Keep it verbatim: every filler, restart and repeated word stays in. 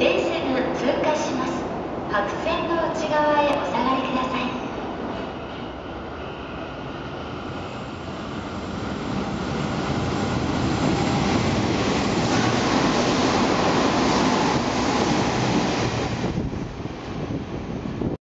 電車が通過します。白線の内側